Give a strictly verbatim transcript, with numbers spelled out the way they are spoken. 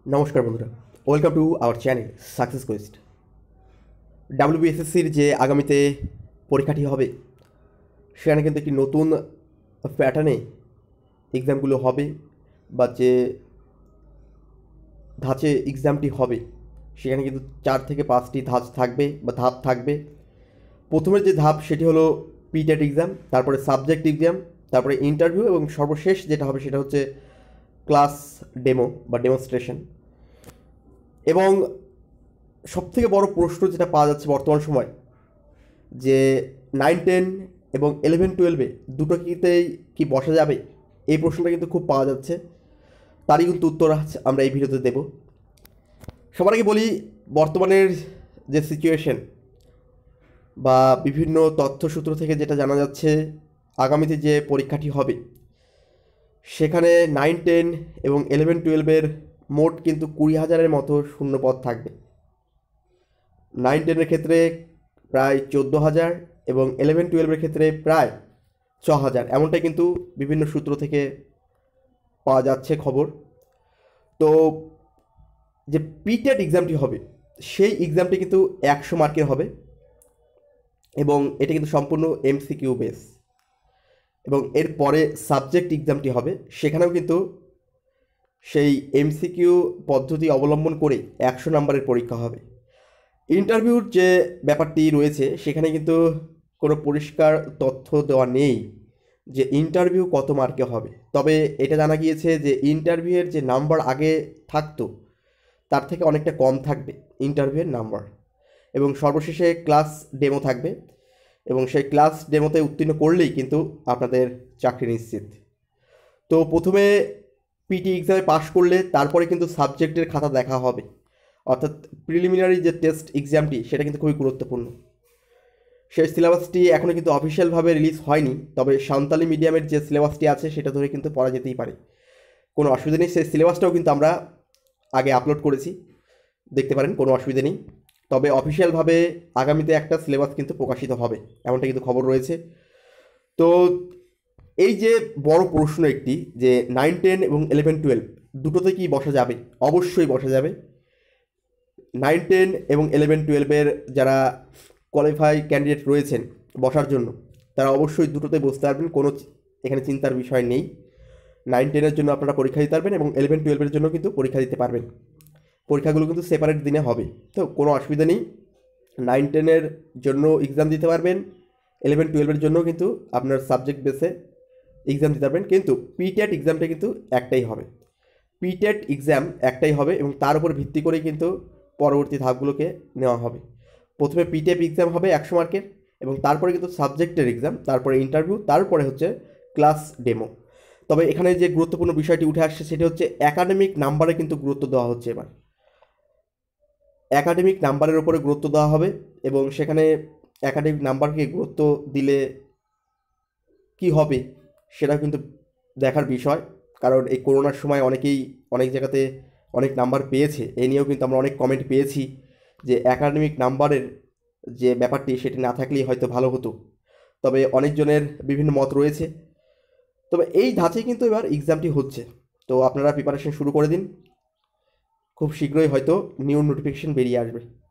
নমস্কার বন্ধুরা, welcome to our channel success quest. ডাব্লিউবিএসএসসির যে আগামীতে পরীক্ষাটি হবে সেখানে কিন্তু একটি নতুন প্যাটার্নে এক্সামগুলো হবে, বা যে ধাঁচে এক্সামটি হবে সেখানে কিন্তু চার থেকে পাঁচটি ধাঁচ থাকবে বা ধাপ থাকবে। প্রথমের যে ধাপ সেটি হলো পিটেট এক্সাম, তারপরে সাবজেক্ট এক্সাম, তারপরে ইন্টারভিউ এবং সর্বশেষ যেটা হবে সেটা হচ্ছে ক্লাস ডেমো বা ডেমনস্ট্রেশন। এবং সবথেকে বড় প্রশ্ন যেটা পাওয়া যাচ্ছে বর্তমান সময়, যে নাইন টেন এবং ইলেভেন টুয়েলভে দুটো কিতেই কি বসা যাবে, এই প্রশ্নটা কিন্তু খুব পাওয়া যাচ্ছে। তারই কিন্তু উত্তর আমরা এই ভিডিওতে দেব। সবার আগে বলি, বর্তমানের যে সিচুয়েশন বা বিভিন্ন তথ্যসূত্র থেকে যেটা জানা যাচ্ছে, আগামীতে যে পরীক্ষাটি হবে সেখানে নাইন টেন এবং ইলেভেন টুয়েলভের মোট কিন্তু কুড়ি হাজারের মতো শূন্যপদ থাকবে। নাইন টেনের ক্ষেত্রে প্রায় চোদ্দো হাজার এবং ইলেভেন টুয়েলভের ক্ষেত্রে প্রায় ছ হাজার, এমনটাই কিন্তু বিভিন্ন সূত্র থেকে পাওয়া যাচ্ছে খবর। তো যে পিটেট এক্সামটি হবে সেই এক্সামটি কিন্তু একশো মার্কের হবে এবং এটা কিন্তু সম্পূর্ণ এমসিকিউ বেস। এবং এরপরে সাবজেক্ট এক্সামটি হবে, সেখানেও কিন্তু সেই এমসিকিউ পদ্ধতি অবলম্বন করে একশো নম্বরের পরীক্ষা হবে। ইন্টারভিউর যে ব্যাপারটি রয়েছে সেখানে কিন্তু কোনো পরিষ্কার তথ্য দেওয়া নেই যে ইন্টারভিউ কত মার্কে হবে। তবে এটা জানা গিয়েছে যে ইন্টারভিউয়ের যে নাম্বার আগে থাকতো তার থেকে অনেকটা কম থাকবে ইন্টারভিউয়ের নাম্বার। এবং সর্বশেষে ক্লাস ডেমো থাকবে এবং সেই ক্লাস ডেমোতে উত্তীর্ণ করলেই কিন্তু আপনাদের চাকরি নিশ্চিত। তো প্রথমে পিটি এক্সামে পাশ করলে তারপরে কিন্তু সাবজেক্টের খাতা দেখা হবে, অর্থাৎ প্রিলিমিনারি যে টেস্ট এক্সামটি সেটা কিন্তু খুবই গুরুত্বপূর্ণ। সেই সিলেবাসটি এখনও কিন্তু অফিসিয়ালভাবে রিলিজ হয়নি, তবে সাঁওতালি মিডিয়ামের যে সিলেবাসটি আছে সেটা ধরে কিন্তু পড়া যেতেই পারে, কোনো অসুবিধা নেই। সেই সিলেবাসটাও কিন্তু আমরা আগে আপলোড করেছি, দেখতে পারেন, কোনো অসুবিধা নেই। তবে অফিসিয়ালভাবে আগামীতে একটা সিলেবাস কিন্তু প্রকাশিত হবে, এমনটা কিন্তু খবর রয়েছে। তো এই যে বড় প্রশ্ন একটি, যে নাইন টেন এবং ইলেভেন টুয়েলভ দুটোতে কি বসা যাবে? অবশ্যই বসা যাবে। নাইন টেন এবং ইলেভেন টুয়েলভের যারা কোয়ালিফাই ক্যান্ডিডেট রয়েছেন বসার জন্য, তারা অবশ্যই দুটোতে বসতে পারবেন, কোনো এখানে চিন্তার বিষয় নেই। নাইন টেনের জন্য আপনারা পরীক্ষা দিতে পারবেন এবং ইলেভেন টুয়েলভের জন্য কিন্তু পরীক্ষা দিতে পারবেন। পরীক্ষাগুলো কিন্তু সেপারেট দিনে হবে, তো কোনো অসুবিধা নেই। নাইন টেনের জন্য এক্সাম দিতে পারবেন, ইলেভেন টুয়েলভের জন্য কিন্তু আপনার সাবজেক্ট বেসে এক্সাম দিতে পারবেন। কিন্তু পিটেট এক্সামটা কিন্তু একটাই হবে, পিটেট এক্সাম একটাই হবে এবং তার উপর ভিত্তি করেই কিন্তু পরবর্তী ধাপগুলোকে নেওয়া হবে। প্রথমে পিটেট এক্সাম হবে একশো মার্কের এবং তারপরে কিন্তু সাবজেক্টের এক্সাম, তারপরে ইন্টারভিউ, তারপরে হচ্ছে ক্লাস ডেমো। তবে এখানে যে গুরুত্বপূর্ণ বিষয়টি উঠে আসছে সেটি হচ্ছে একাডেমিক নাম্বারে কিন্তু গুরুত্ব দেওয়া হচ্ছে। এবার একাডেমিক নাম্বারের উপরে গুরুত্ব দেওয়া হবে এবং সেখানে একাডেমিক নাম্বারকে গুরুত্ব দিলে কি হবে সেটা কিন্তু দেখার বিষয়। কারণ এই করোনার সময় অনেকেই অনেক জায়গাতে অনেক নাম্বার পেয়েছে, এ নিয়েও কিন্তু আমরা অনেক কমেন্ট পেয়েছি যে একাডেমিক নাম্বারের যে ব্যাপারটি সেটি না থাকলেই হয়তো ভালো হতো। তবে অনেকজনের বিভিন্ন মত রয়েছে। তবে এই ধাঁচে কিন্তু এবার এক্সামটি হচ্ছে, তো আপনারা প্রিপারেশন শুরু করে দিন। খুব শীঘ্রই হয়তো নিউ নোটিফিকেশন বেরিয়ে আসবে।